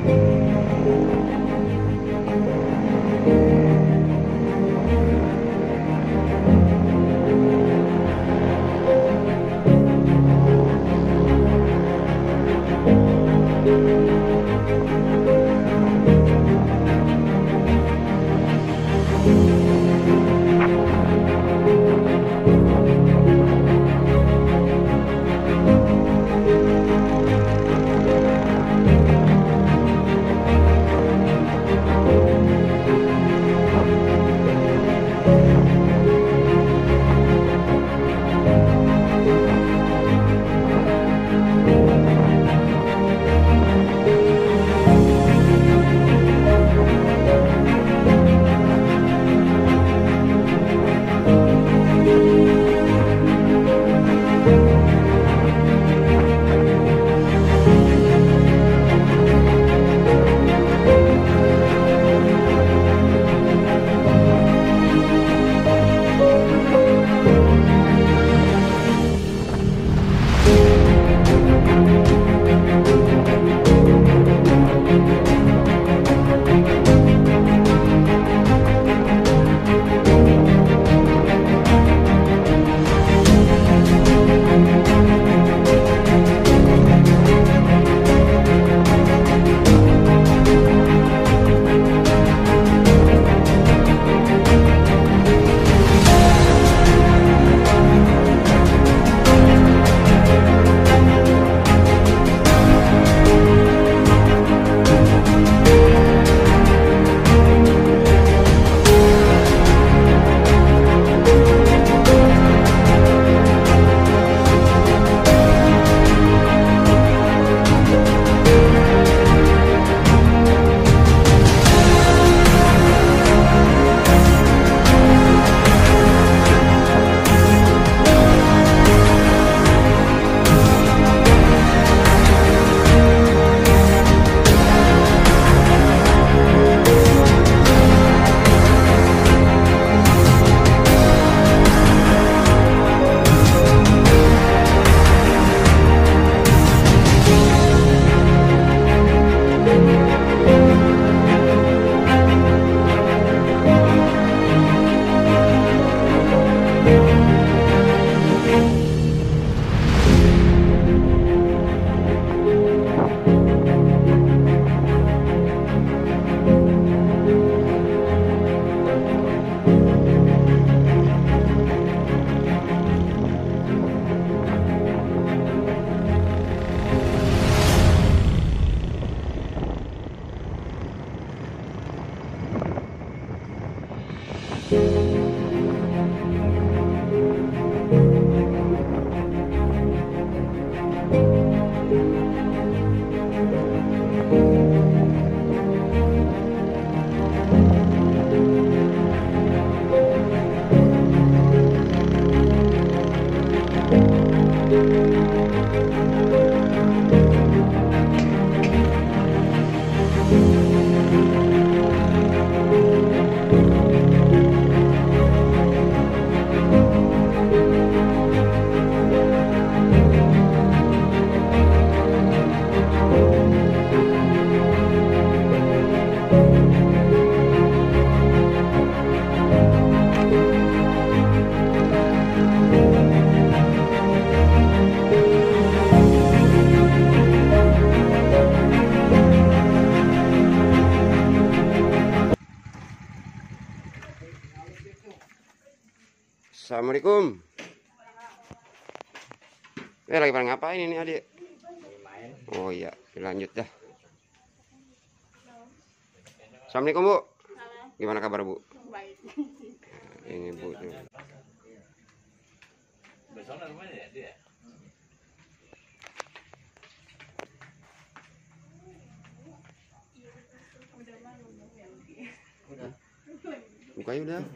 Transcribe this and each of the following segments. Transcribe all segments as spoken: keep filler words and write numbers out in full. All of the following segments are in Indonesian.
Assalamualaikum. Eh lagi pada ngapain ini adik? Oh iya, lanjut dah. Assalamualaikum Bu. Gimana kabar Bu? Baik. Ini Bu. Buka ya udah.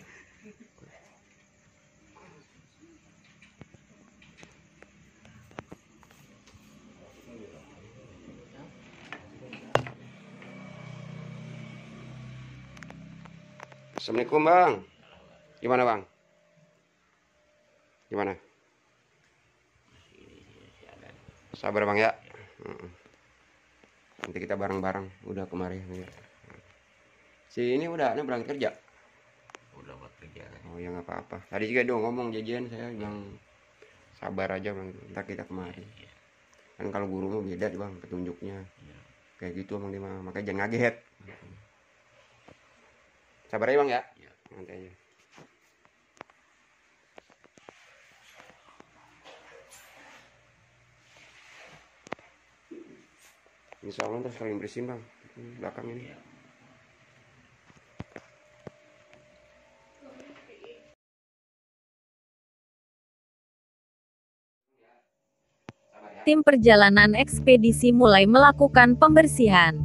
Assalamualaikum Bang. Gimana Bang? Gimana? Sabar Bang ya. Nanti kita bareng-bareng udah kemarin. Si ini udah ini berangkat kerja. Udah buat kerja. Oh ya nggak apa-apa. Tadi juga dong ngomong jajan saya bilang sabar aja bang. Ntar kita kemarin. Ya, ya. Kan kalau guru mah beda bang petunjuknya. Ya. Kayak gitu emang dia mah. Makanya jangan ngaget. Sabar aja bang ya. Ya. Nanti aja. Insya Allah ntar sekalian bersihin bang. Belakang ini. Ya. Tim perjalanan ekspedisi mulai melakukan pembersihan.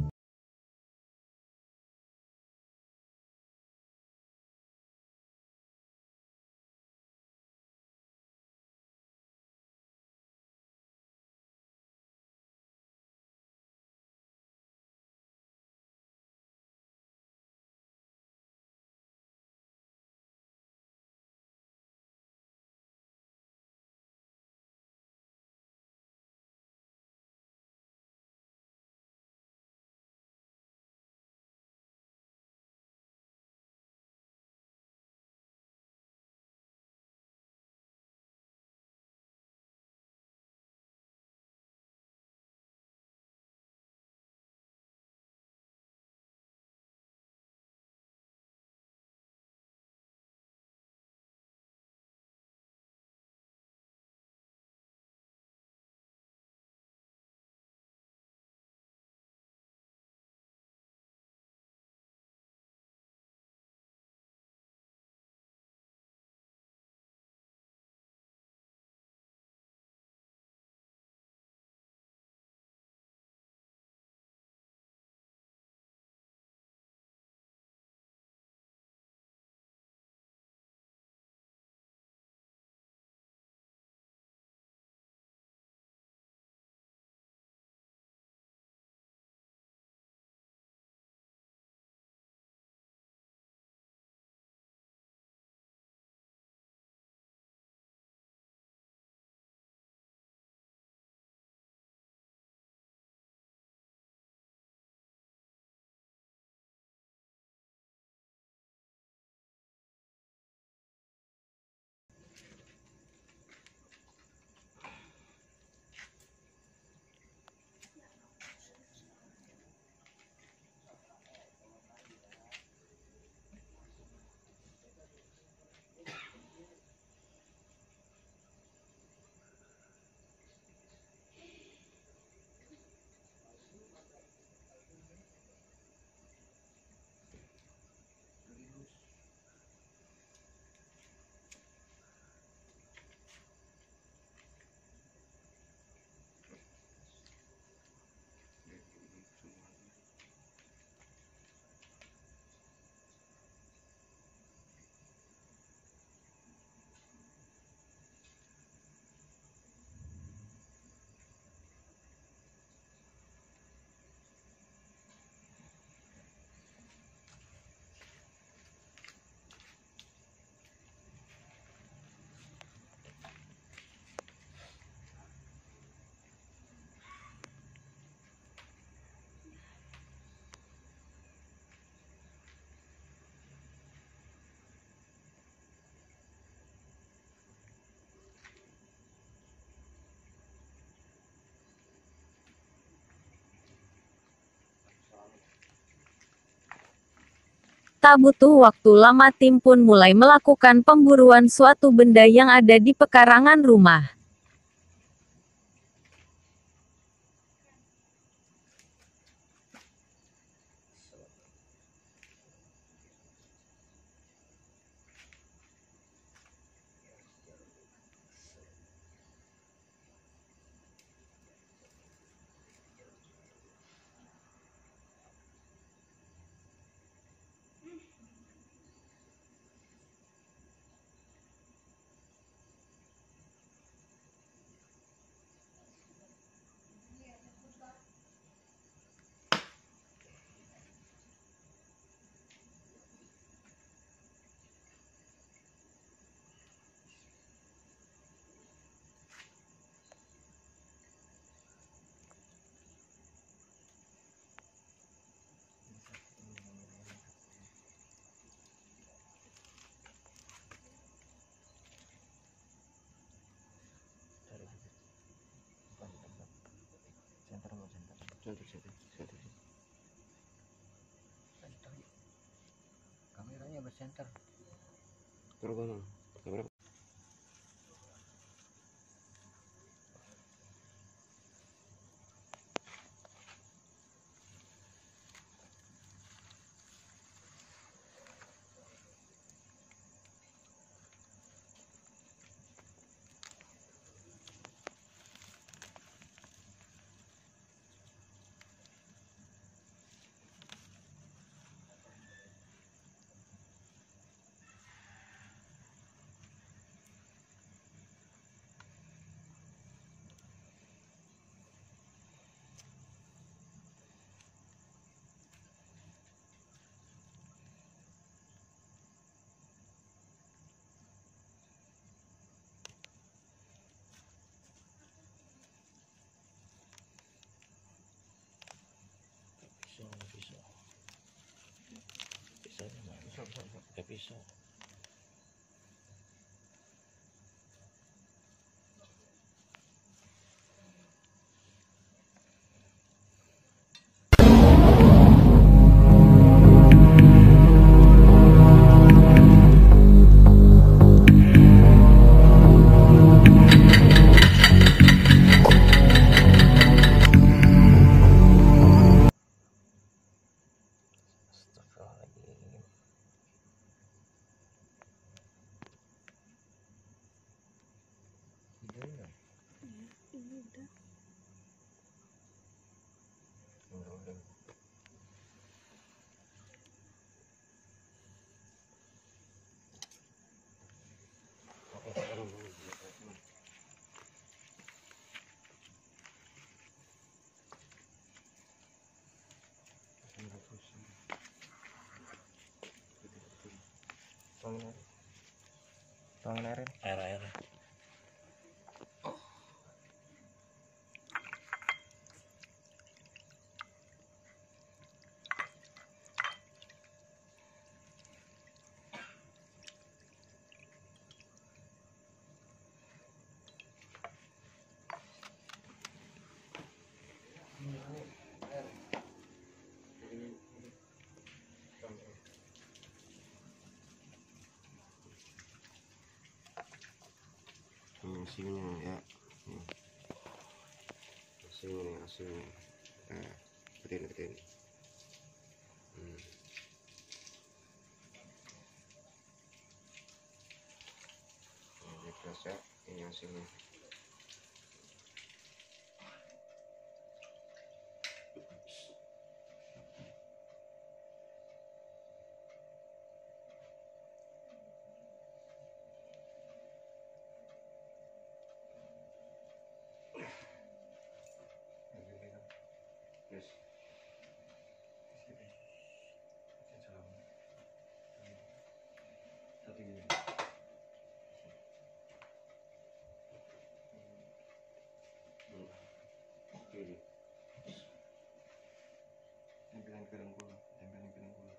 Tak butuh waktu lama tim pun mulai melakukan pemburuan suatu benda yang ada di pekarangan rumah. berubah bang. Berapa? Pisau, pisau. Pisaunya mana? Ya pisau. Astagfirullahaladzim. Gimana? Ini udah. Udah, udah. Tuangin air. Air air. Hmm, hasilnya ya. Hmm. Hasilnya nih, hasilnya. Nah, seperti ini, seperti ini. Hmm. Nah, ini keras ya, ini hasilnya. Yes. Oke. Tempelan ke dalam gula, tempelan ke dalam gula.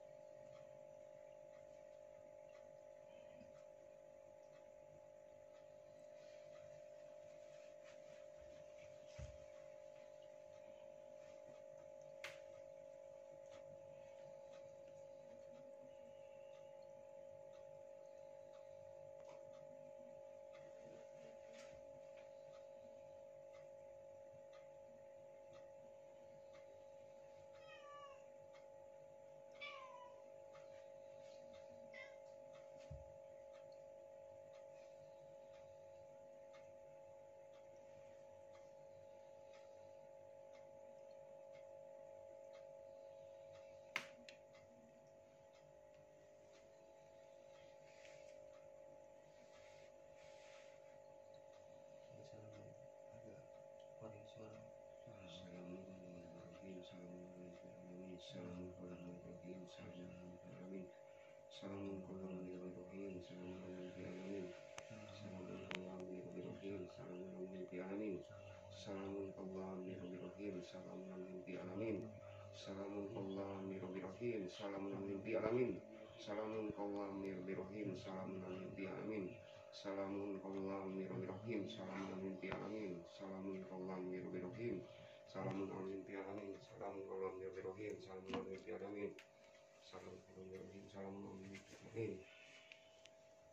Salamun qawwam mirobirrohim, salamun alimpi alamin. Salamun qawwam mirobirrohim, salamun alimpi alamin. Salamun qawwam mirobirrohim, salamun alimpi alamin. Salamun qawwam mirobirrohim, salamun alimpi alamin. Salamun qawwam mirobirrohim, salamun alimpi alamin.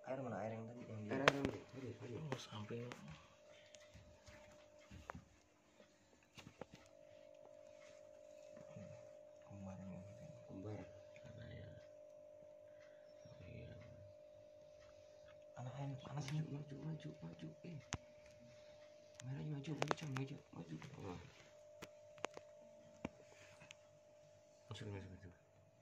Air mana air yang tadi yang di Air air ambil. Aduh, aduh. oh, samping. Kemarin yang Kembar. karena ya. Iya. Anak air panas ini. Maju, maju, maju, maju. Eh. Kameranya maju, maju, Cang, maju, maju. Oh. Masuk, masuk, masuk.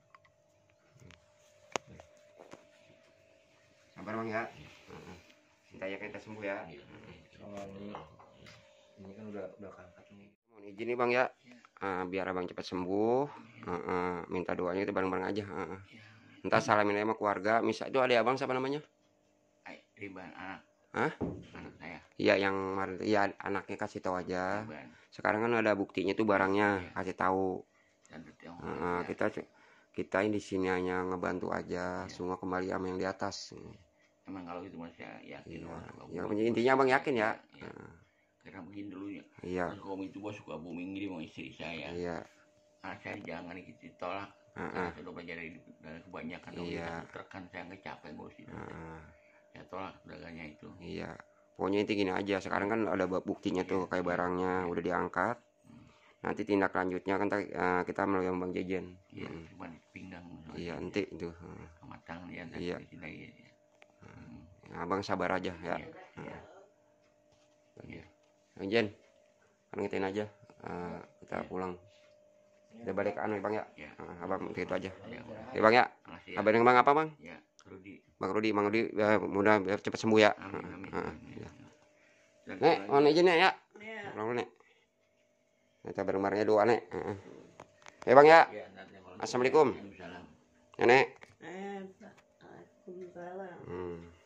Hmm. Sabar bang ya. Heeh. Cinta ya kita sembuh ya. Sama ini ini kan udah udah keangkat nih. Mohon izin nih bang ya. Ah, biar abang cepat sembuh. Heeh. Minta doanya itu bareng-bareng aja. Heeh. Entah salamin aja sama keluarga. Misal itu ada abang siapa namanya? Riban anak. Hah? Anak saya. Iya yang kemarin iya anaknya kasih tahu aja. Riban. Sekarang kan ada buktinya tuh barangnya kasih tahu. Dan Tiongkok. Heeh, kita kita ini di sini hanya ngebantu aja. Semua kembali sama yang di atas. Emang kalau itu masih yakin. Iya. Orang Ya, suka intinya abang yakin ya. Iya. Heeh. Karena begini dulunya. Iya. Terus kaum itu bos suka booming gini mau istri saya. Iya. Anak saya jangan ditolak. Heeh. Karena saya udah belajar dari, dari kebanyakan. Iya. Terkan saya nggak capek ngurus itu. Heeh. Saya tolak dagangnya itu. Iya. Pokoknya inti gini aja. Sekarang kan ada buktinya tuh kayak barangnya udah diangkat. Nanti tindak lanjutnya kan uh, kita melalui Bang Jejen. Iya. Hmm. Cuma di pinggang. Iya nanti itu. Hmm. Sama tangan ya. Iya. Di sini lagi. Hmm. Nah, abang sabar aja ya. Iya. Iya. Iya. Bang Jen, kan ngitin aja. Uh, kita pulang. Kita balik ke anu ya bang ya. Iya. Uh, abang gitu aja. Iya. Ya bang ya. Makasih ya. Kabarin bang apa bang? Ya. Rudi. Bang Rudi, Bang Rudi uh, mudah biar cepat sembuh ya. Amin. Amin. Uh, uh, Amin. ya. Dan Nek, lagi- mohon izin ya. Ya. Iya. Pulang dulu, Nek. Kita bareng-barengnya doa nek. Uh, uh. Ya bang ya. Ya, nanti kalau- Assalamualaikum. Waalaikumsalam. Nenek. Eh, Waalaikumsalam. Hmm.